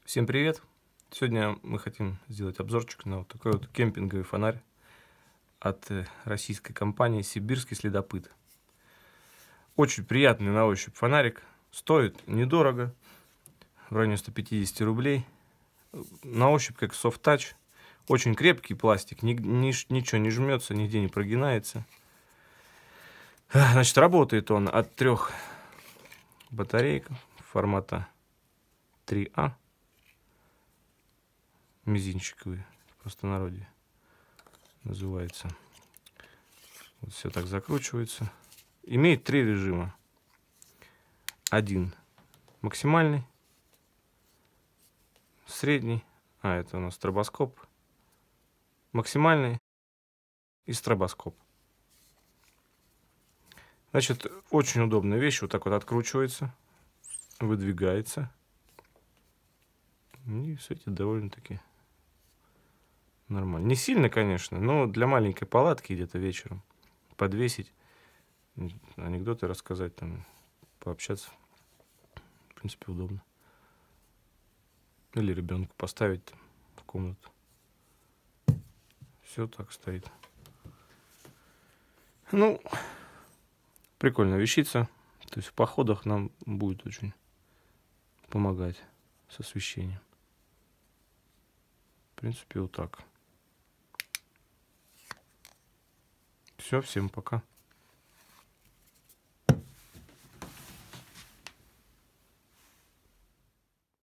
Всем привет! Сегодня мы хотим сделать обзорчик на вот такой вот кемпинговый фонарь от российской компании «Сибирский следопыт». Очень приятный на ощупь фонарик, стоит недорого, в районе 150 рублей. На ощупь как софт-тач, очень крепкий пластик, ничего не жмется, нигде не прогинается. Значит, работает он от 3 батареек формата 3А. Мизинчиковый, в простонародье называется. Вот все так закручивается. Имеет 3 режима. Один максимальный, средний, это у нас стробоскоп, максимальный и стробоскоп. Значит, очень удобная вещь. Вот так вот откручивается, выдвигается. И светит довольно-таки нормально. Не сильно, конечно, но для маленькой палатки где-то вечером подвесить, анекдоты рассказать, там, пообщаться. В принципе, удобно. Или ребенку поставить там в комнату. Все так стоит. Ну, прикольная вещица. То есть в походах нам будет очень помогать с освещением. В принципе, вот так. Все, всем пока.